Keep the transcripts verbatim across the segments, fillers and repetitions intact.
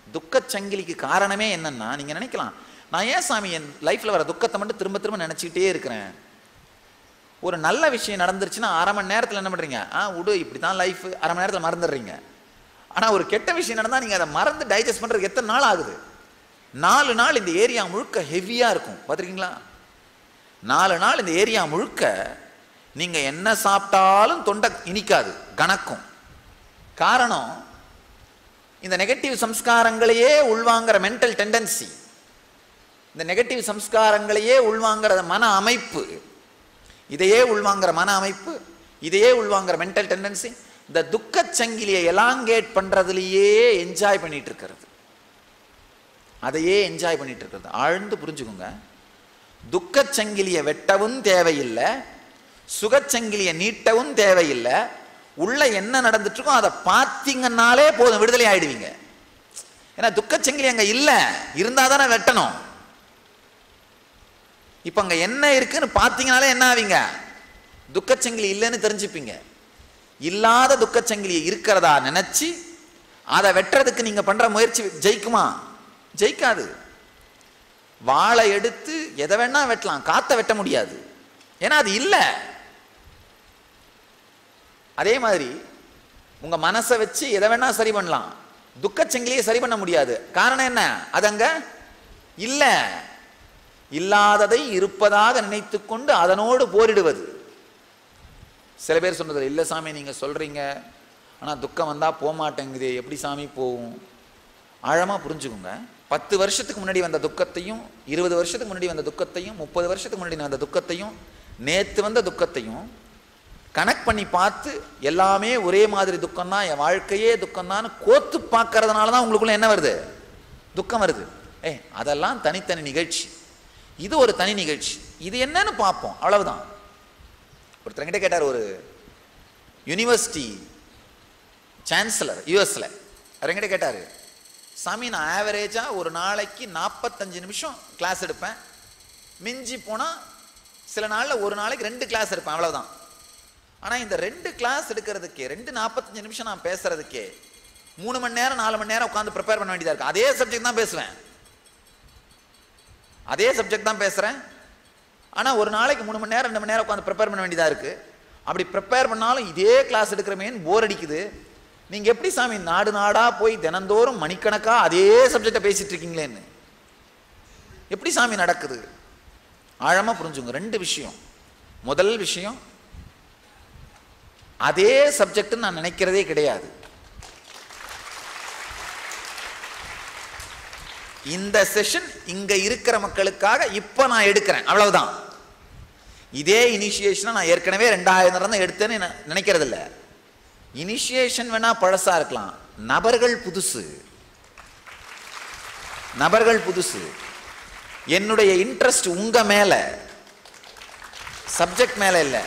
துக்கச் சங்கிலிக்கு காரணமே என்னன்னா, நீங்க நினைக்கலாம், நான் ஏன் சாமி என் லைஃப்ல வர துக்கத்தை மட்டும் திரும்ப திரும்ப நினைச்சிக்கிட்டே இருக்கிறேன்? ஒரு நல்ல விஷயம் நடந்துருச்சுன்னா அரை மணி நேரத்தில் என்ன பண்றீங்க? ஆ விடு, இப்படி தான் லைஃப், அரை மணி நேரத்தில் மறந்துடுறீங்க. ஆனால் ஒரு கெட்ட விஷயம் நடந்தால் நீங்கள் அதை மறந்து டைஜஸ்ட் பண்ணுறதுக்கு எத்தனை நாள் ஆகுது? நாலு நாள் இந்த ஏரியா முழுக்க ஹெவியாக இருக்கும், பார்த்துருக்கீங்களா? நாலு நாள் இந்த ஏரியா முழுக்க நீங்கள் என்ன சாப்பிட்டாலும் தொண்டை இனிக்காது, கணக்கும். காரணம், இந்த நெகட்டிவ் சம்ஸ்காரங்களையே உள்வாங்கிற மென்டல் டெண்டன்சி, இந்த நெகட்டிவ் சம்ஸ்காரங்களையே உள்வாங்கிற மன அமைப்பு, இதையே உள்வாங்கிற மன அமைப்பு, இதையே உள்வாங்கிற மென்டல் டெண்டன்சி, இந்த துக்கச் சங்கிலியை எலாங்கேட் பண்றதுலயே என்ஜாய் பண்ணிட்டு இருக்கிறது, அதையே என்ஜாய் பண்ணிட்டு இருக்கிறது. ஆழ்ந்து புரிஞ்சுக்கோங்க. துக்கச் சங்கிலியை வெட்டவும் தேவையில்லை, சுகச்சங்கிலியை நீட்டவும் தேவையில்லை. உள்ள என்ன நடந்துட்டு இருக்கோ அதை பார்த்தீங்கன்னாலே போதும், விடுதலை ஆயிடுவீங்க. ஏன்னா துக்கச்சங்கிலி அங்க இல்ல, இருந்தா தானே வெட்டணும். இப்ப அங்க என்ன இருக்குன்னு பார்த்தீங்கனாலே என்ன ஆவீங்க? துக்கச்சங்கிலி இல்லைன்னு தெரிஞ்சுப்பீங்க. இல்லாத துக்கச்சங்கிலியை இருக்கிறதா நினைச்சு அதை வெட்டுறதுக்கு நீங்க பண்ற முயற்சி ஜெயிக்குமா? ஜெயிக்காது. வாளை எடுத்து எதை வேணா வெட்டலாம், காத்த வெட்ட முடியாது, ஏன்னா அது இல்லை. அதே மாதிரி உங்க மனசை வச்சு எதை வேணா சரி பண்ணலாம், துக்கச்சங்கிலியை சரி பண்ண முடியாது. காரணம் என்ன? அது அங்க இல்ல. இல்லாததை இருப்பதாக நினைத்து கொண்டு அதனோடு போரிடுவது. சில பேர் சொன்னது, இல்லை சாமி நீங்க சொல்றீங்க, ஆனா துக்கம் வந்தா போக மாட்டேங்குது, எப்படி சாமி போகும்? ஆழமா புரிஞ்சுக்கோங்க. பத்து வருஷத்துக்கு முன்னாடி வந்த துக்கத்தையும், இருபது வருஷத்துக்கு முன்னாடி வந்த துக்கத்தையும், முப்பது வருஷத்துக்கு முன்னாடி வந்த துக்கத்தையும், நேத்து வந்த துக்கத்தையும் கனெக்ட் பண்ணி பார்த்து எல்லாமே ஒரே மாதிரி துக்கம் தான், என் வாழ்க்கையே துக்கம் தான் கோத்து பார்க்கறதுனால தான் உங்களுக்குள்ள என்ன வருது? துக்கம் வருது. ஏ அதெல்லாம் தனித்தனி நிகழ்ச்சி, இது ஒரு தனி நிகழ்ச்சி, இது என்னன்னு பார்ப்போம், அவ்வளவுதான். ஒருத்தர்கிட்ட கேட்டார், ஒரு யூனிவர்சிட்டி சான்சலர் யூஎஸ்ல, அவர்கிட்ட கேட்டாரு, சாமி நான் ஆவரேஜா ஒரு நாளைக்கு நாற்பத்தஞ்சு நிமிஷம் கிளாஸ் எடுப்பேன், மிஞ்சி போனா சில நாள்ல ஒரு நாளைக்கு ரெண்டு கிளாஸ் எடுப்பேன், அவ்வளவுதான். ஆனா இந்த ரெண்டு கிளாஸ் எடுக்கிறதுக்கே, ரெண்டு நாற்பத்தஞ்சு நிமிஷம் நான் பேசுறதுக்கே மூணு மணி நேரம் நாலு மணி நேரம் உட்காந்து ப்ரிப்பேர் பண்ண வேண்டியதா இருக்கு. அதே சப்ஜெக்ட் தான் பேசுவேன், அதே சப்ஜெக்ட் தான் பேசுறேன், ஆனா ஒரு நாளைக்கு மூணு மணி நேரம் ரெண்டு மணி நேரம் உட்காந்து ப்ரிப்பேர் பண்ண வேண்டியதா இருக்கு. அப்படி ப்ரிப்பேர் பண்ணாலும் இதே கிளாஸ் எடுக்கிறமேன்னு போர் அடிக்குது. நீங்க எப்படி சாமி நாடு நாடா போய் தினந்தோறும் மணிக்கணக்கா அதே சப்ஜெக்டை பேசிட்டு இருக்கீங்களேன்னு எப்படி சாமி நடக்குது? ஆழமா புரிஞ்சுங்க. ரெண்டு விஷயம். முதல் விஷயம், அதே சப்ஜெக்ட் நான் நினைக்கிறதே கிடையாது. இந்த செஷன் இங்க இருக்கிற மக்களுக்காக இப்ப நான் எடுக்கிறேன், அவ்வளவுதான். இதே இனிஷியேஷன் நான் ஏற்கனவே ரெண்டாயிரம் தான் எடுத்தேன்னு நினைக்கிறது இல்லை. இனிஷியேஷன் வேணா பழசா இருக்கலாம், நபர்கள் புதுசு, நபர்கள் புதுசு. என்னுடைய இன்ட்ரெஸ்ட் உங்க மேல, சப்ஜெக்ட் மேல இல்ல.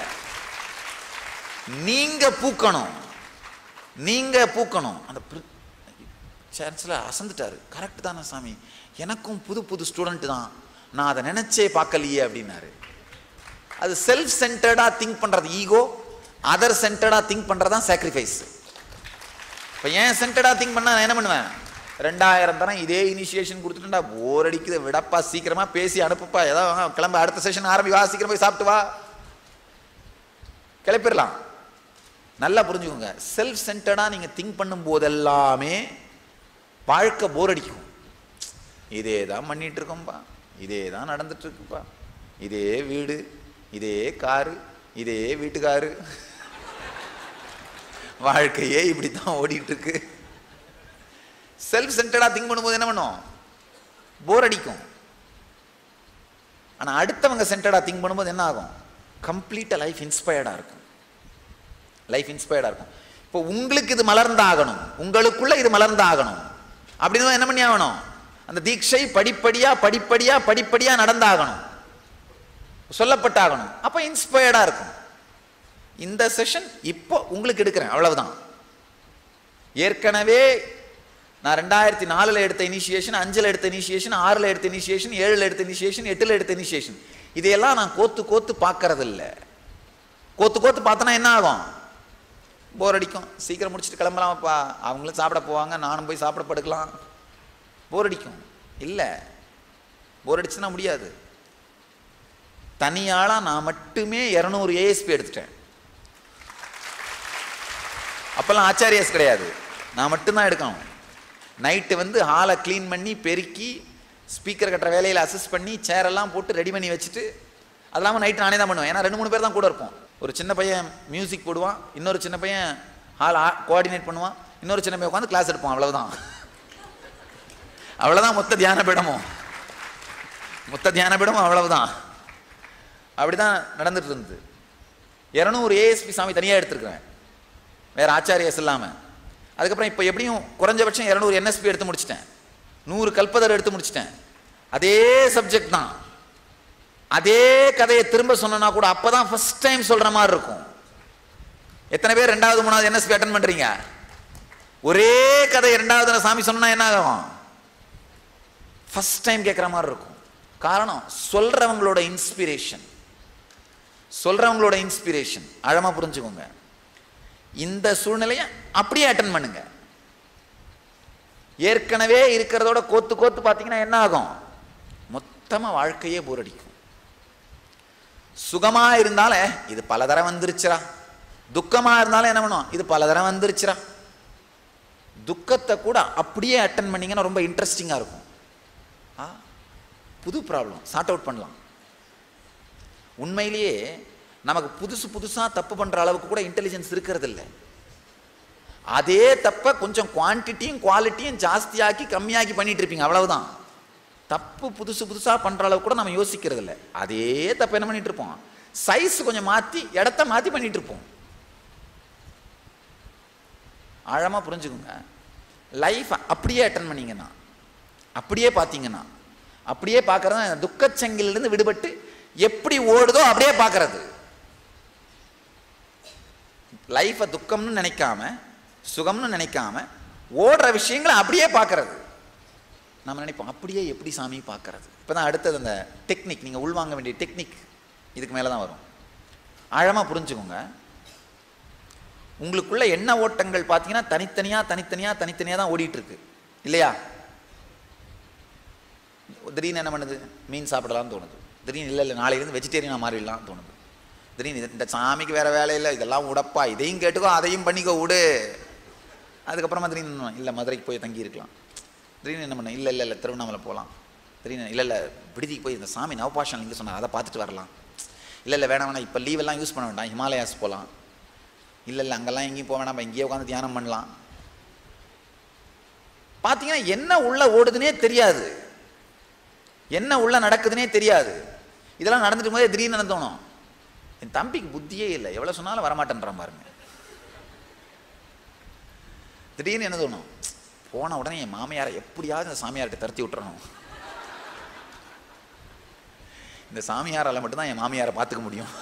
நீங்க பூக்கணும், நீங்க பூக்கணும். அந்த சான்சலர் அசந்துட்டாரு, கரெக்ட் தானே சாமி, எனக்கும் புது புது ஸ்டூடெண்ட் தான், நான் அதை நினைச்சே பார்க்கலையே அப்படின்னாரு. அது செல்ஃப் சென்டர்டா திங்க் பண்றது ஈகோ, அதர் சென்டர்டா திங்க் பண்றதுதான் சாக்ரிஃபைஸ். இப்போ ஏன் சென்டர்டா திங்க் பண்ணா நான் என்ன பண்ணுவேன்? ரெண்டாயிரம் தரம் இதே இனிஷியேஷன் கொடுத்துட்டா போர் அடிக்குது, விடப்பா, சீக்கிரமா பேசி அனுப்புப்பா, ஏதாவது கிளம்ப, அடுத்த செஷன் ஆரம்பி, வா சீக்கிரம் போய் சாப்பிட்டு வா, கிளப்பிடலாம். நல்லா புரிஞ்சுக்கோங்க. செல்ஃப் சென்டர்டா நீங்க திங்க் பண்ணும் போதெல்லாமே வாழ்க்கை போர் அடிக்கும். இதே தான் பண்ணிட்டு இருக்கோம்பா, இதே தான் நடந்துட்டு இருக்குப்பா, இதே வீடு, இதே காரு, இதே வீட்டுக்காரு, வாழ்க்கையே இப்படித்தான் ஓடிட்டு இருக்கு. செல்ஃப் சென்டர்டா திங்க் பண்ணும்போது என்ன பண்ணும்? போர் அடிக்கும். ஆனா அடுத்தவங்க சென்டர்டா திங்க் பண்ணும்போது என்ன ஆகும்? கம்ப்ளீட்டா லைஃப் இன்ஸ்பயர்டா இருக்கும், லைஃப் இன்ஸ்பயர்டா இருக்கும். இப்போ உங்களுக்கு இது மலர்ந்தாகணும், உங்களுக்குள்ள இது மலர்ந்தாகணும் அப்படின்னு என்ன பண்ணி ஆகணும்? அந்த தீட்சை படிப்படியா படிப்படியா படிப்படியா நடந்தாகணும், சொல்லப்பட்டாகணும். அப்ப இன்ஸ்பயர்டா இருக்கும். இந்த செஷன் இப்போ உங்களுக்கு எடுக்கிறேன், அவ்வளவுதான். ஏற்கனவே நான் ரெண்டாயிரத்தி நாலுல எடுத்த இனிஷியேஷன், அஞ்சுல எடுத்த இனிஷியேஷன், ஆறுல எடுத்த இனிஷியேஷன், ஏழுல எடுத்த இனிஷியேஷன், எட்டுல எடுத்த இனிஷியேஷன், இதையெல்லாம் நான் கோத்து கோத்து பார்க்கறது இல்லை. கோத்து கோத்து பார்த்தனா என்ன ஆகும்? போர் அடிக்கும். சீக்கிரம் முடிச்சுட்டு கிளம்பலாமப்பா, அவங்களும் சாப்பிட போவாங்க, நானும் போய் சாப்பிட படுக்கலாம், போர் அடிக்கும். இல்லை, போர் அடிச்சுன்னா முடியாது. தனியாளாக நான் மட்டுமே இரநூறு ஏஎஸ்பி எடுத்துட்டேன். அப்போல்லாம் ஆச்சாரியாஸ் கிடையாது, நான் மட்டும்தான் எடுக்கணும். நைட்டு வந்து ஹாலை க்ளீன் பண்ணி பெருக்கி ஸ்பீக்கர் கட்டுற வேலையில் அசிஸ்ட் பண்ணி சேரெல்லாம் போட்டு ரெடி பண்ணி வச்சுட்டு, அது இல்லாமல் நைட்டு நானே தான் பண்ணுவேன். ஏன்னா ரெண்டு மூணு பேர் தான் கூட இருப்போம். ஒரு சின்ன பையன் மியூசிக் போடுவான், இன்னொரு சின்ன பையன் ஹால் கோஆர்டினேட் பண்ணுவான், இன்னொரு சின்ன பையன் உட்காந்து கிளாஸ் எடுப்போம். அவ்வளவுதான் அவ்வளோதான் மொத்த தியான பீடமும் மொத்த தியான பீடமும் அவ்வளவுதான். அப்படிதான் நடந்துட்டு இருந்தது. இரநூறு ஏஎஸ்பி சாமி தனியாக எடுத்துருக்கிறேன், வேற ஆச்சாரியாஸ் இல்லாமல். அதுக்கப்புறம் இப்போ எப்படியும் குறைஞ்சபட்சம் இரநூறு என்எஸ்பி எடுத்து முடிச்சிட்டேன், நூறு கல்பதர் எடுத்து முடிச்சிட்டேன். அதே சப்ஜெக்ட் தான், அதே கதையை திரும்ப சொன்னா கூட அப்பதான் ஃபர்ஸ்ட் டைம் சொல்ற மாதிரி இருக்கும். எத்தனை பேர் ரெண்டாவது மூணாவது என்எஸ்பி அட்டன் பண்றீங்க? ஒரே கதை ரெண்டாவது சாமி சொன்னா என்ன ஆகும்? ஃபர்ஸ்ட் டைம் கேட்குற மாதிரி இருக்கும். காரணம் சொல்றவங்களோட இன்ஸ்பிரேஷன், சொல்றவங்களோட இன்ஸ்பிரேஷன். ஆழமா புரிஞ்சுக்கோங்க. இந்த சூழ்நிலையை அப்படியே அட்டன் பண்ணுங்க. ஏற்கனவே இருக்கிறதோட கோத்து கோத்து பார்த்தீங்கன்னா என்ன ஆகும்? மொத்தமா வாழ்க்கையே போர் அடிக்கும். சுகமா இருந்தால இது பல தடவை வந்துருச்சுரா, துக்கமா இருந்தாலும் என்ன பண்ணும்? இது பல தடவை வந்துருச்சுரா. துக்கத்தை கூட அப்படியே அட்டன் பண்ணீங்கன்னா ரொம்ப இன்ட்ரெஸ்டிங்கா இருக்கும். புது ப்ராப்ளம் சார்ட் அவுட் பண்ணலாம். உண்மையிலேயே நமக்கு புதுசு புதுசா தப்பு பண்ற அளவுக்கு கூட இன்டெலிஜென்ஸ் இருக்கிறது இல்லை. அதே தப்ப கொஞ்சம் குவான்டிட்டியும் குவாலிட்டியும் ஜாஸ்தியாக்கி கம்மியாக்கி பண்ணிட்டு இருப்பீங்க, அவ்வளவுதான். தப்பு புதுசு புதுசா பண்ற அளவுக்கு கூட நம்ம யோசிக்கிறது இல்லை. அதே தப்பு என்ன பண்ணிட்டு இருப்போம்? சைஸ் கொஞ்சம் மாத்தி இடத்த மாத்தி பண்ணிட்டு இருப்போம். ஆழமா புரிஞ்சுக்கோங்க. லைஃப் அப்படியே அட்டன் பண்ணீங்கன்னா, அப்படியே பார்த்தீங்கன்னா, அப்படியே பார்க்கறது துக்கச்சங்கிலிருந்து விடுபட்டு எப்படி ஓடுதோ அப்படியே பார்க்கறது. லைஃபை துக்கம்னு நினைக்காம சுகம்னு நினைக்காம ஓடுற விஷயங்களை அப்படியே பார்க்கறது. நம்ம நினைப்போம் அப்படியே எப்படி சாமி பார்க்கறது. இப்போதான் அடுத்தது அந்த டெக்னிக், நீங்கள் உள்வாங்க வேண்டிய டெக்னிக் இதுக்கு மேலே தான் வரும். ஆழமாக புரிஞ்சுக்கோங்க. உங்களுக்குள்ள எண்ண ஓட்டங்கள் பார்த்தீங்கன்னா தனித்தனியாக தனித்தனியாக தனித்தனியாக தான் ஓடிட்டு இருக்கு இல்லையா? திடீர்னு என்ன பண்ணுது? மீன் சாப்பிடலாம்னு தோணுது. திடீர்னு இல்லை இல்லை நாளையிலேருந்து வெஜிடேரியனாக மாறிடலாம் தோணுது. திடீர்னு இந்த சாமிக்கு வேற வேலை இல்லை, இதெல்லாம் உடப்பா, இதையும் கேட்டுக்கோ அதையும் பண்ணிக்கோ விடு. அதுக்கப்புறமா திடீர்னு இல்லை மதுரைக்கு போய் தங்கி இருக்கலாம். திடீர்னு என்ன பண்ண? இல்லை இல்லை இல்லை திருவண்ணாமலை போகலாம். திடீர்னு இல்லை இல்லை விடுதிக்கு போய் இந்த சாமி நவபாஷன் இங்கே சொன்னார் அதை பார்த்துட்டு வரலாம். இல்லை இல்லை வேணாம் வேணாம் இப்போ லீவெல்லாம் யூஸ் பண்ண வேண்டாம், ஹிமாலயாஸ் போகலாம். இல்லை இல்லை அங்கெல்லாம் எங்கேயும் போக வேணாம், இங்கேயே உட்காந்து தியானம் பண்ணலாம். பார்த்தீங்கன்னா என்ன உள்ள ஓடுதுன்னே தெரியாது, என்ன உள்ள நடக்குதுன்னே தெரியாது. இதெல்லாம் நடந்துட்டு போதே திடீர்னு என்ன தோணும்? என் தம்பிக்கு புத்தியே இல்லை, எவ்வளோ சொன்னாலும் வரமாட்டேன்றான் பாருங்க. திடீர்னு என்ன தோணும்? போன உடனே என் மாமியாரை எப்படியாவது இந்த சாமியார்கிட்ட தரத்தி விட்டுறணும், இந்த சாமியாரால் மட்டும்தான் என் மாமியாரை பார்த்துக்க முடியும்.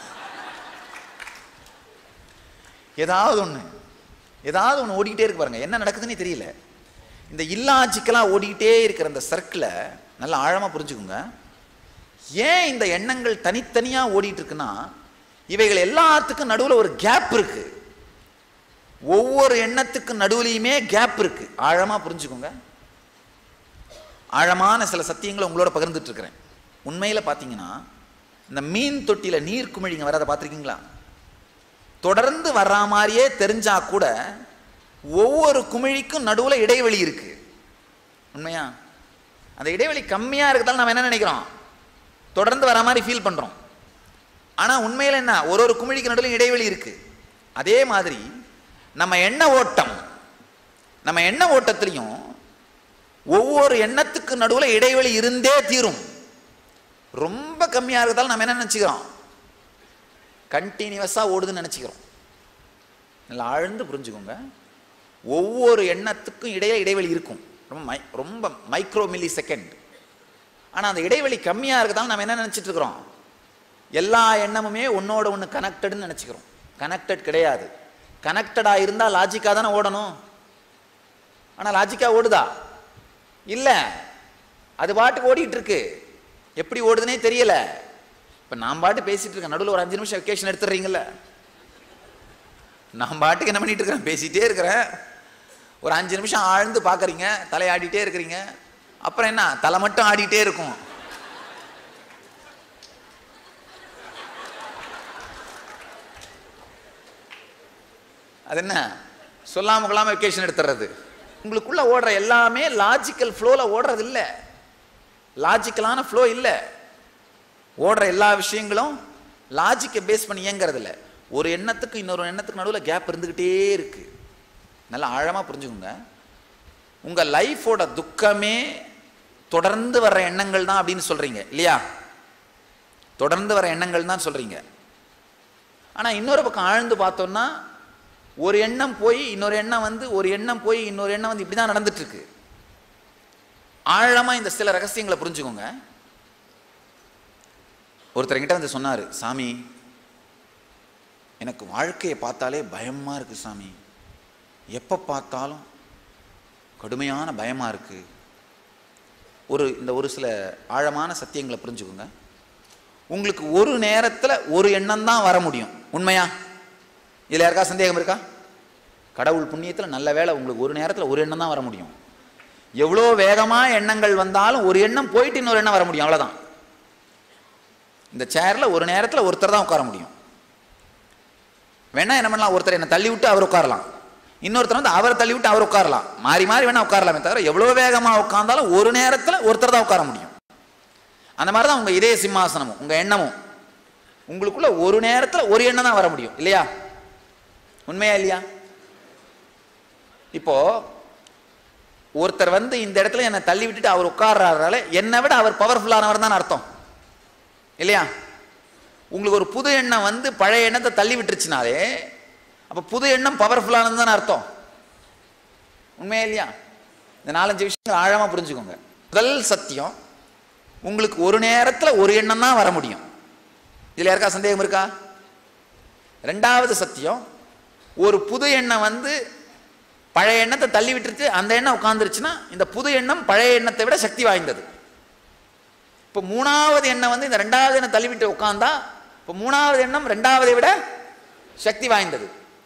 ஏதாவது ஒன்று ஏதாவது ஒன்று ஓடிக்கிட்டே இருக்கு பாருங்க, என்ன நடக்குதுன்னே தெரியல. இந்த இல்லாஜிக்கலாக ஓடிக்கிட்டே இருக்கிற அந்த சர்க்கிளை நல்லா ஆழமாக புரிஞ்சுக்குங்க. ஏன் இந்த எண்ணங்கள் தனித்தனியாக ஓடிட்டு இருக்குன்னா, இவைகள் எல்லாத்துக்கும் நடுவில் ஒரு கேப் இருக்கு. ஒவ்வொரு எண்ணத்துக்கு நடுவுலையுமே கேப் இருக்கு. ஆழமா புரிஞ்சுக்கோங்க. ஆழமான சில சத்தியங்களை உங்களோட பகிர்ந்துட்டு இருக்கிறேன். உண்மையில பாத்தீங்கன்னா இந்த மீன் தொட்டியில நீர் குமிழிங்க வராத பார்த்துருக்கீங்களா? தொடர்ந்து வர்ற மாதிரியே தெரிஞ்சா கூட ஒவ்வொரு குமிழிக்கும் நடுவுல இடைவெளி இருக்கு. உண்மையா? அந்த இடைவெளி கம்மியா இருக்கிறதால நம்ம என்ன நினைக்கிறோம்? தொடர்ந்து வர மாதிரி ஃபீல் பண்றோம். ஆனா உண்மையில என்ன? ஒரு ஒரு குமிழிக்கு நடுவில் இடைவெளி இருக்கு. அதே மாதிரி நம்ம எண்ண ஓட்டம், நம்ம எண்ண ஓட்டத்திலையும் ஒவ்வொரு எண்ணத்துக்கு நடுவில் இடைவெளி இருந்தே தீரும். ரொம்ப கம்மியா இருக்கிறதால நம்ம என்ன நினைச்சுக்கிறோம்? கண்டினியூஸா ஓடுதுன்னு நினைச்சுக்கிறோம். நல்லா ஆழ்ந்து புரிஞ்சுக்கோங்க. ஒவ்வொரு எண்ணத்துக்கும் இடையே இடைவெளி இருக்கும், ரொம்ப மை ரொம்ப மைக்ரோ மில்லி செகண்ட். ஆனால் அந்த இடைவெளி கம்மியாக இருக்கிறதால நம்ம என்ன நினச்சிட்டு இருக்கிறோம்? எல்லா எண்ணமுமே ஒன்னோட ஒன்று கனெக்டட்னு நினச்சிக்கிறோம். கனெக்டட் கிடையாது. கனெக்டடாக இருந்தால் லாஜிக்காக தானே ஓடணும். ஆனால் லாஜிக்காக ஓடுதா? இல்லை, அது பாட்டுக்கு ஓடிட்டு இருக்கு. எப்படி ஓடுதுன்னே தெரியல. இப்போ நான் பாட்டு பேசிட்டு இருக்கேன், நடுவில் ஒரு அஞ்சு நிமிஷம் வெக்கேஷன் எடுத்துடுறீங்கல்ல. நான் பாட்டுக்கு என்ன பண்ணிட்டு இருக்கிறேன்? பேசிட்டே இருக்கிறேன். ஒரு அஞ்சு நிமிஷம் ஆழ்ந்து பார்க்குறீங்க, தலையாடிட்டே இருக்கிறீங்க. அப்புறம் என்ன, தலை மட்டும் ஆடிட்டே இருக்கும். அது என்ன, சொல்லாம கொள்ளாம வெக்கேஷன் எடுத்துறது. உங்களுக்குள்ள ஓடுற எல்லாமே லாஜிக்கல் ஃப்ளோல ஓடுறது இல்லை, லாஜிக்கலான ஃப்ளோ இல்லை. ஓடுற எல்லா விஷயங்களும் லாஜிக்கை பேஸ் பண்ணி இயங்கிறது இல்லை. ஒரு எண்ணத்துக்கு இன்னொரு எண்ணத்துக்கு நடுவில் கேப் இருந்துக்கிட்டே இருக்கு. நல்லா ஆழமாக புரிஞ்சுக்கோங்க. உங்கள் லைஃபோட துக்கமே தொடர்ந்து வர்ற எண்ணங்கள் தான் அப்படின்னு சொல்றீங்க இல்லையா? தொடர்ந்து வர எண்ணங்கள் தான் சொல்றீங்க. ஆனால் இன்னொரு பக்கம் ஆழ்ந்து பார்த்தோம்னா ஒரு எண்ணம் போய் இன்னொரு எண்ணம் வந்து, ஒரு எண்ணம் போய் இன்னொரு எண்ணம் வந்து, இப்படி தான் நடந்துட்டு இருக்கு. ஆழமாக இந்த சில ரகசியங்களை புரிஞ்சுக்கோங்க. ஒருத்தர்கிட்ட வந்து சொன்னார், சாமி எனக்கு வாழ்க்கையை பார்த்தாலே பயமாக இருக்குது சாமி, எப்போ பார்த்தாலும் கடுமையான பயமாக இருக்குது. ஒரு இந்த ஒரு சில ஆழமான சத்தியங்களை புரிஞ்சுக்கோங்க. உங்களுக்கு ஒரு நேரத்தில் ஒரு எண்ணம் தான் வர முடியும். உண்மையா? இதில் யாருக்கா சந்தேகம் இருக்கா? கடவுள் புண்ணியத்தில் நல்ல வேளை உங்களுக்கு ஒரு நேரத்தில் ஒரு எண்ணம் தான் வர முடியும். எவ்வளோ வேகமாக எண்ணங்கள் வந்தாலும் ஒரு எண்ணம் போயிட்டு இன்னொரு எண்ணம் வர முடியும், அவ்வளோதான். இந்த சேரில் ஒரு நேரத்தில் ஒருத்தர் தான் உட்கார முடியும். வேணா என்ன பண்ணலாம், ஒருத்தர் என்னை தள்ளி விட்டு அவர் உட்காரலாம், இன்னொருத்தர் வந்து அவரை தள்ளி விட்டு அவர் உட்காரலாம், மாறி மாறி வேணா உட்காரலாமே தவிர எவ்வளோ வேகமாக உட்கார்ந்தாலும் ஒரு நேரத்தில் ஒருத்தர் தான் உட்கார முடியும். அந்த மாதிரி தான் உங்கள் இதய சிம்மாசனமும் உங்கள் எண்ணமும். உங்களுக்குள்ள ஒரு நேரத்தில் ஒரு எண்ணம் தான் வர முடியும் இல்லையா? உண்மையா இல்லையா? இப்போ ஒருத்தர் வந்து இந்த இடத்துல என்னை தள்ளி விட்டுட்டு அவர் உட்கார்றாருனால என்னை விட அவர் பவர்ஃபுல்லானவர் தான் அர்த்தம் இல்லையா? உங்களுக்கு ஒரு புது எண்ணம் வந்து பழைய எண்ணத்தை தள்ளி விட்டுருச்சுனாலே அப்போ புது எண்ணம் பவர்ஃபுல்லானது தான் அர்த்தம். உண்மையா இல்லையா? இந்த நாலஞ்சு விஷயங்கள் ஆழமா புரிஞ்சுக்கோங்க. முதல் சத்தியம், உங்களுக்கு ஒரு நேரத்தில் ஒரு எண்ணம் தான் வர முடியும். இதில் யாருக்கா சந்தேகம் இருக்கா? ரெண்டாவது சத்தியம், ஒரு புது எண்ணம் வந்து பழைய எண்ணத்தை தள்ளி விட்டுருச்சு, அந்த எண்ணம் உட்காந்துருச்சுன்னா இந்த புது எண்ணம் பழைய எண்ணத்தை விட சக்தி வாய்ந்தது. இப்போ மூணாவது எண்ணம் வந்து இந்த ரெண்டாவது எண்ணம் தள்ளி விட்டு உட்காந்தா இப்போ மூணாவது எண்ணம் ரெண்டாவதை விட சக்தி வாய்ந்தது.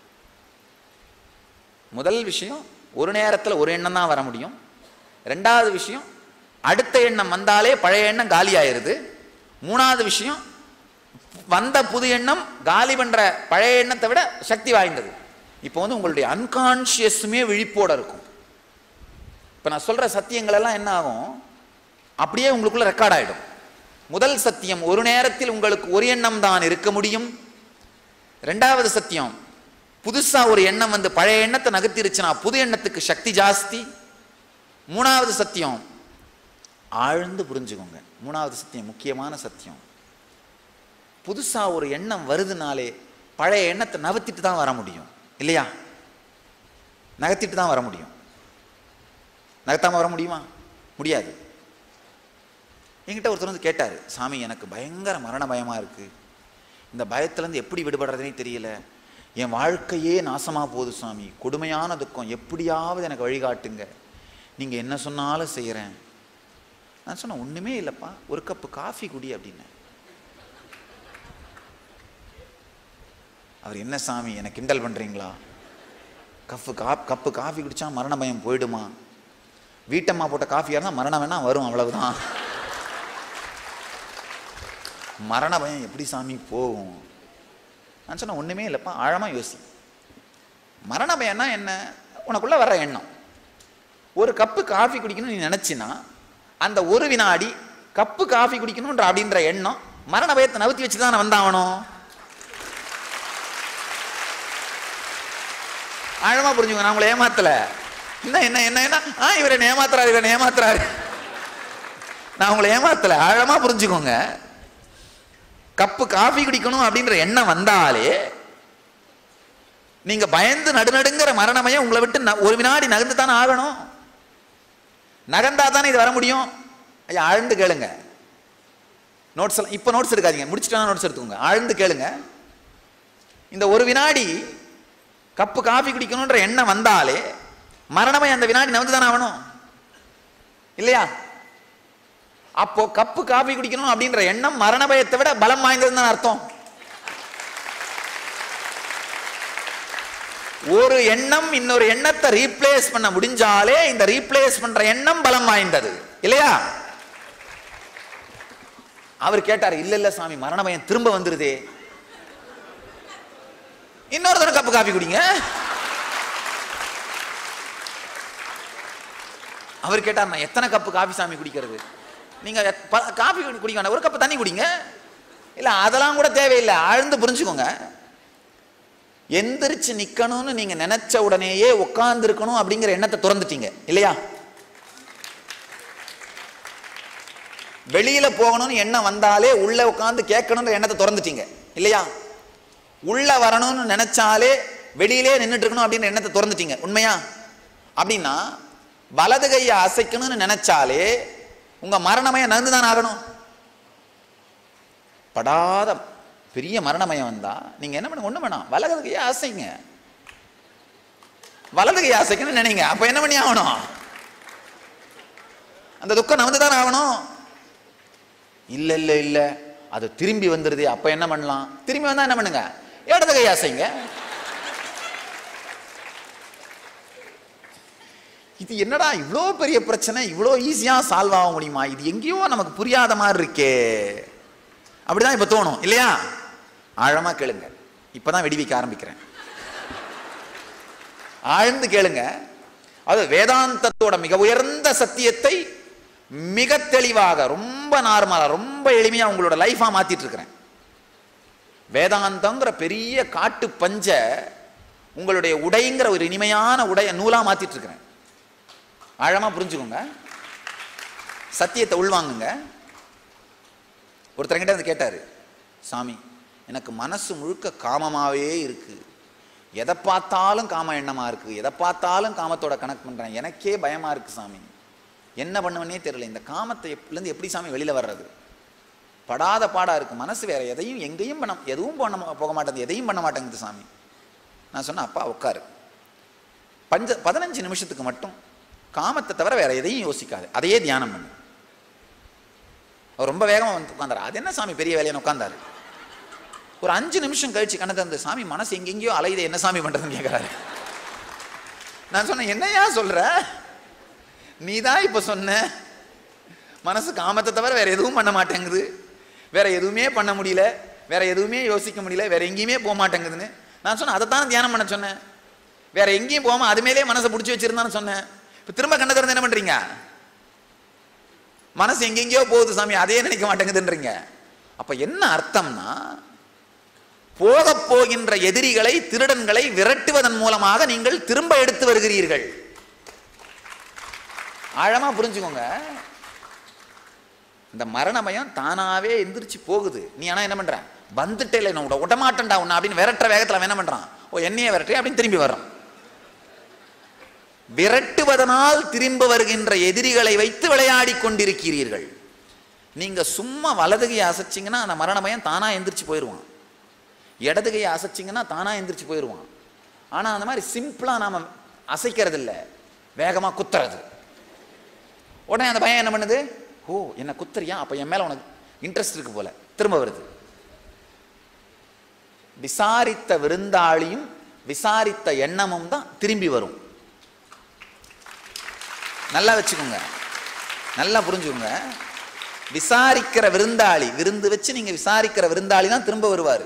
முதல் விஷயம், ஒரு நேரத்தில் ஒரு எண்ணம் தான் வர முடியும். ரெண்டாவது விஷயம், அடுத்த எண்ணம் வந்தாலே பழைய எண்ணம் காலி ஆயிருது. மூணாவது விஷயம், வந்த புது எண்ணம் காலி பண்ற பழைய எண்ணத்தை விட சக்தி வாய்ந்தது. இப்போ வந்து உங்களுடைய அன்கான்ஷியஸுமே விழிப்போட இருக்கும். இப்போ நான் சொல்ற சத்தியங்கள் எல்லாம் என்ன ஆகும், அப்படியே உங்களுக்குள்ள ரெக்கார்ட் ஆயிடும். முதல் சத்தியம், ஒரு நேரத்தில் உங்களுக்கு ஒரு எண்ணம் தான் இருக்க முடியும். ரெண்டாவது சத்தியம், புதுசா ஒரு எண்ணம் வந்து பழைய எண்ணத்தை நகர்த்திருச்சுன்னா புது எண்ணத்துக்கு சக்தி ஜாஸ்தி. மூணாவது சத்தியம், ஆழ்ந்து புரிஞ்சுக்கோங்க. மூணாவது சத்தியம் முக்கியமான சத்தியம். புதுசா ஒரு எண்ணம் வருதுனாலே பழைய எண்ணத்தை நகர்த்திட்டு தான் வர முடியும் இல்லையா? நகர்த்திட்டு தான் வர முடியும். நகர்த்தாம வர முடியுமா? முடியாது. என்கிட்ட ஒருத்தர் வந்து கேட்டார், சாமி எனக்கு பயங்கர மரண பயமா இருக்கு, இந்த பயத்திலேருந்து எப்படி விடுபடுறதுனே தெரியல, என் வாழ்க்கையே நாசமாக போகுது சாமி, கொடுமையான துக்கம், எப்படியாவது எனக்கு வழிகாட்டுங்க, நீங்கள் என்ன சொன்னாலும் செய்கிறேன். நான் சொன்னேன், ஒன்றுமே இல்லைப்பா, ஒரு கப்பு காஃபி குடி அப்படின்னு. அவர், என்ன சாமி என்னை கிண்டல் பண்ணுறீங்களா, கப்பு கா கப்பு காஃபி குடித்தா மரண பயம் போயிடுமா? வீட்டம்மா போட்ட காஃபியாக இருந்தால் மரணம் வேணா வரும், அவ்வளவுதான். மரண பயம் எப்படி சாமி போகும்? நான் சொன்னேன், ஒன்றுமே இல்லைப்பா, ஆழமாக யோசி. மரண பயம்னா என்ன? உனக்குள்ளே வர எண்ணம். ஒரு கப்பு காஃபி குடிக்கணும்னு நீ நினச்சின்னா அந்த ஒரு வினாடி கப்பு காஃபி குடிக்கணுன்ற அப்படின்ற எண்ணம் மரண பயத்தை நவுத்தி வச்சுட்டு தான் வந்தாகணும். ஆழமா புரிஞ்சுங்க. நான் உங்களை ஏமாத்தல. என்ன என்ன என்ன என்ன ஆ இவரை ஏமாத்துறாரு, இவரை ஏமாத்துறாரு. நான் உங்களை ஏமாத்தல. ஆழமா புரிஞ்சுக்கோங்க. கப்பு காஃபி குடிக்கணும் அப்படின்ற எண்ணம் வந்தாலே நீங்க பயந்து நடுநடுங்கிற மரணமயம் உங்களை விட்டு ஒரு வினாடி நகர்ந்து தானே ஆகணும். நகர்ந்தா தானே இது வர முடியும். ஐயா, ஆழ்ந்து கேளுங்க. நோட்ஸ் எல்லாம் இப்ப நோட்ஸ் எடுக்காதீங்க, முடிச்சுட்டா நோட்ஸ் எடுத்துக்கோங்க. ஆழ்ந்து கேளுங்க. இந்த ஒரு வினாடி கப்பு காஃபி குடிக்கணும்ன்ற எண்ணம் வந்தாலே மரணமயம் அந்த வினாடி நகர்ந்து தானே ஆகணும் இல்லையா? அப்போ கப்பு காஃபி குடிக்கணும் அப்படின்ற எண்ணம் மரண பயத்தை விட பலம் வாய்ந்ததுன்னு அர்த்தம். ஒரு எண்ணம் இன்னொரு எண்ணத்தை ரீப்ளேஸ் பண்ண முடிஞ்சாலே இந்த ரீப்ளேஸ் பண்ற எண்ணம் பலம் வாய்ந்தது இல்லையா? அவர் கேட்டார், இல்ல இல்ல சாமி மரண பயம் திரும்ப வந்துருதே, இன்னொரு தடவை கப்பு காபி குடிங்க. அவர் கேட்டார், நான் எத்தனை கப்பு காபி சாமி குடிக்கிறது? நீங்க காபி குடிக்க வேண்டாம், ஒரு கப்பு தண்ணி குடிங்க. இல்ல அதெல்லாம் கூட தேவையில்லை, ஆழ்ந்து புரிஞ்சுக்கோங்க. எந்திரிச்சு நிக்கணும்னு நீங்க நினைச்ச உடனேயே உட்கார்ந்து இருக்கணும் அப்படிங்கிற எண்ணத்தை திறந்துட்டீங்க இல்லையா? வெளியில போகணும்னு எண்ணம் வந்தாலே உள்ள உட்கார்ந்து கேட்கணும்ன்ற எண்ணத்தை திறந்துட்டீங்க இல்லையா? உள்ள வரணும்னு நினைச்சாலே வெளியிலே நின்றுட்டு இருக்கணும் அப்படின்ற எண்ணத்தை திறந்துட்டீங்க உண்மையா? அப்படின்னா வலது கையை அசைக்கணும்னு நினைச்சாலே உங்க மரணமயம் நகர்ந்துதான் ஆகணும். படாத பெரிய மரணமயம் வந்தா நீங்க என்ன பண்ண, ஒண்ணு வேணாம், வலது கையை அசைங்க. வலது கையை அசைக்கணும்னு நினைங்க, அப்ப என்ன பண்ணி ஆகணும்? அந்த துக்கம் நகர்ந்துதான் ஆகணும். இல்ல இல்ல இல்ல அது திரும்பி வந்துருது, அப்ப என்ன பண்ணலாம்? திரும்பி வந்தா என்ன பண்ணுங்க, இடது கையை அசைங்க. இது என்னடா இவ்வளோ பெரிய பிரச்சனை இவ்வளோ ஈஸியா சால்வ் ஆக முடியுமா? இது எங்கேயோ நமக்கு புரியாத மாதிரி இருக்கே, அப்படிதான் இப்ப தோணும் இல்லையா? ஆழமா கேளுங்க, இப்பதான் வெடி வைக்க ஆரம்பிக்கிறேன். ஆழ்ந்து கேளுங்க. அது வேதாந்தத்தோட மிக உயர்ந்த சத்தியத்தை மிக தெளிவாக ரொம்ப நார்மலா ரொம்ப எளிமையா உங்களோட லைஃபா மாத்திட்டு இருக்கிறேன். வேதாந்தங்கிற பெரிய காட்டு பஞ்ச உங்களுடைய உடைங்கிற ஒரு இனிமையான உடைய நூலா மாத்திட்டு இருக்கிறேன். ஆழமா புரிஞ்சுக்கோங்க, சத்தியத்தை உள்வாங்குங்க. ஒருத்தர் கிட்ட வந்து கேட்டாரு, சாமி எனக்கு மனசு முழுக்க காமமாவே இருக்கு, எதை பார்த்தாலும் காம எண்ணமா இருக்கு, எதை பார்த்தாலும் காமத்தோட கனெக்ட் பண்றேன், எனக்கே பயமா இருக்கு சாமி, என்ன பண்ணுவனே தெரியல, இந்த காமத்தை இருந்து எப்படி சாமி வெளியில வர்றது? படாத பாடா இருக்கு, மனசு வேற எதையும் எங்கேயும் பண்ண எதுவும் பண்ண போக மாட்டேங்குது, எதையும் பண்ண மாட்டேங்குது சாமி. நான் சொன்னேன், அப்பா உட்காரு, பஞ்ச பதினஞ்சு நிமிஷத்துக்கு மட்டும் காமத்தை தவிர வேற எதையும் யோசிக்காது, அதையே தியானம் பண்ணு. அவர் ரொம்ப வேகமா வந்து உட்கார்ந்தாரு. அது என்ன சாமி பெரிய வேலையை உட்கார்ந்தாரு. ஒரு அஞ்சு நிமிஷம் கழிச்சு கண்ணை திறந்து, சாமி மனசு எங்கெங்கயோ அலையுது, என்ன சாமி பண்றதுன்னு கேட்கிறாரு. நான் சொன்னேன், என்னையா சொல்ற, நீதான் இப்ப சொன்ன மனசு காமத்தை தவிர வேற எதுவும் பண்ண மாட்டேங்குது, வேற எதுவுமே பண்ண முடியல, வேற எதுவுமே யோசிக்க முடியல, வேற எங்கேயுமே போக மாட்டேங்குதுன்னு. நான் சொன்னேன், அதைத்தான் தியானம் பண்ண சொன்னேன், வேற எங்கேயும் போகாம அது மேலே மனசை பிடிச்சி வச்சிருந்தான்னு சொன்னேன். இப்ப திரும்ப கண்ணை திறந்து என்ன பண்றீங்க, மனசு எங்கெங்கயோ போகுது சாமி, அதே நினைக்க மாட்டேங்குதுன்றீங்க. அப்ப என்ன அர்த்தம்னா, போக போகின்ற எதிரிகளை திருடன்களை விரட்டுவதன் மூலமாக நீங்கள் திரும்ப எடுத்து வருகிறீர்கள். ஆழமா புரிஞ்சுக்கோங்க. இந்த மரணமயம் தானாவே எந்திரிச்சு போகுது, நீ ஆனா என்ன பண்ற, வந்துட்டே இல்லை நான் விடமாட்டேன்டா உன்ன அப்படின்னு விரட்டுற வேகத்துல அவன் என்ன பண்றான், ஓ என்னையே விரட்டே அப்படின்னு திரும்பி வர்றான். விரட்டுவதனால் திரும்ப வருகின்ற எதிரிகளை வைத்து விளையாடி கொண்டிருக்கிறீர்கள். நீங்க சும்மா வலதுகையை அசைச்சிங்கன்னா அந்த மரணமயம் தானா எந்திரிச்சு போயிடுவான், இடதுகையை அசைச்சிங்கன்னா தானா எந்திரிச்சு போயிடுவான். ஆனா அந்த மாதிரி சிம்பிளா நாம அசைக்கிறது இல்லை, வேகமா குத்துறது. உடனே அந்த பயம் என்ன பண்ணுது, ஓ என்ன குத்துறியா, அப்ப என் மேல உனக்கு இன்ட்ரெஸ்ட் இருக்கு போல, திரும்ப வருது. விசாரித்த விருந்தாளியும் விசாரித்த எண்ணமும் தான் திரும்பி வரும். நல்லா வச்சுக்கோங்க, நல்லா புரிஞ்சுக்கோங்க. விசாரிக்கிற விருந்தாளி, விருந்து வச்சு நீங்க விசாரிக்கிற விருந்தாளி தான் திரும்ப வருவாரு.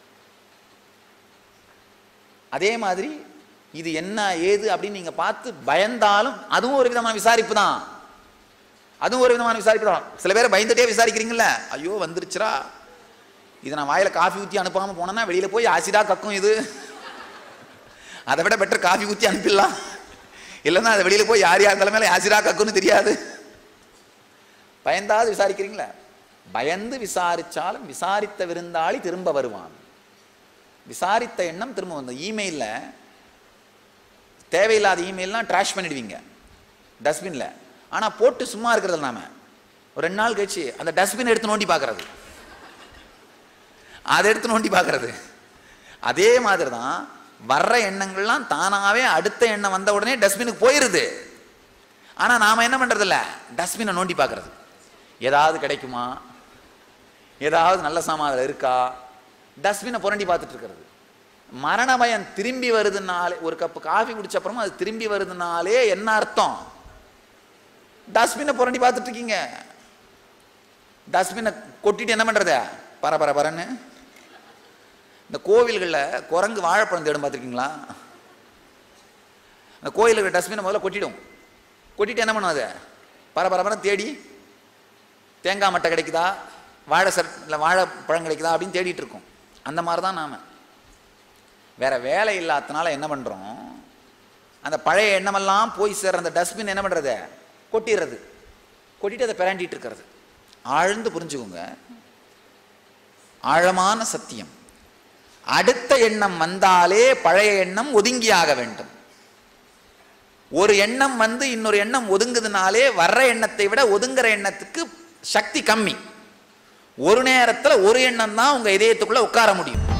அதே மாதிரி இது என்ன ஏது அப்படின்னு நீங்க பார்த்து பயந்தாலும் அதுவும் ஒரு விதமான விசாரிப்பு தான், அதுவும் ஒரு விதமான விசாரிப்பு தான். சில பேரை பயந்துட்டே விசாரிக்கிறீங்கல்ல, ஐயோ வந்துருச்சுரா, இது நான் வாயில காஃபி ஊற்றி அனுப்பாம போனேன்னா வெளியில போய் ஆசிடா கக்கும், இது அதை விட பெட்டர் காஃபி ஊற்றி அனுப்பிடலாம், இல்லைன்னா அதை வெளியில போய் யார் யார் தலைமையில ஆசிடா கக்குன்னு தெரியாது. பயந்தாவது விசாரிக்கிறீங்களா? பயந்து விசாரிச்சாலும் விசாரித்த விருந்தாளி திரும்ப வருவான். விசாரித்த எண்ணம் திரும்ப வந்து இமெயில்ல தேவையில்லாத இமெயில்லாம் ட்ராஷ் பண்ணிடுவீங்க டஸ்ட்பின்ல. ஆனா போட்டு சும்மா இருக்கிறது நாம ஒரு ரெண்டு நாள் கழிச்சு அந்த டஸ்ட்பின் எடுத்து நோண்டி பார்க்கறது, அதை எடுத்து நோண்டி பார்க்கறது. அதே மாதிரி தான் வர்ற எண்ணங்கள்லாம் தானாவே அடுத்த எண்ணம் வந்த உடனே டஸ்ட்பினுக்கு போயிருது. ஆனா நாம என்ன பண்றது இல்ல, டஸ்ட்பினை நோண்டி பார்க்கறது, ஏதாவது கிடைக்குமா, ஏதாவது நல்ல சாமான் இருக்கா, டஸ்ட்பினை புரண்டி பார்த்துட்டு இருக்கிறது. மரண பயம் திரும்பி வருதுனாலே, ஒரு கப்பு காஃபி குடிச்ச அப்புறமா அது திரும்பி வருதுனாலே என்ன அர்த்தம்? டஸ்ட்பினை புரண்டி பார்த்துட்டு இருக்கீங்க. டஸ்ட்பினை கொட்டிட்டு என்ன பண்றத? பர பர பரன்னு. இந்த கோவில்களில் குரங்கு வாழைப்பழம் தேடும் பார்த்துருக்கீங்களா? அந்த கோயிலுக்கு டஸ்ட்பினை முதல்ல கொட்டிடும். கொட்டிட்டு என்ன பண்ணும்? அதை பரபரப்பரம் தேடி தேங்காய் மட்டை கிடைக்குதா, வாழை சட் இல்லை வாழைப்பழம் கிடைக்குதா அப்படின்னு தேடிட்டு இருக்கோம். அந்த மாதிரி தான் நாம் வேற வேலை இல்லாதனால என்ன பண்ணுறோம்? அந்த பழைய எண்ணமெல்லாம் போய் சேர்ற அந்த டஸ்ட்பின் என்ன பண்ணுறது? கொட்டிடுறது. கொட்டிட்டு அதை பிராண்டிட்டு இருக்கிறது. ஆழ்ந்து புரிஞ்சுக்கோங்க, ஆழமான சத்தியம். அடுத்த எண்ணம் வந்தாலே பழைய எண்ணம் ஒதுங்கியாக வேண்டும். ஒரு எண்ணம் வந்து இன்னொரு எண்ணம் ஒதுங்குதுனாலே வர்ற எண்ணத்தை விட ஒதுங்குற எண்ணத்துக்கு சக்தி கம்மி. ஒரு நேரத்தில் ஒரு எண்ணம் தான் உங்க இதயத்துக்குள்ள உட்கார முடியும்.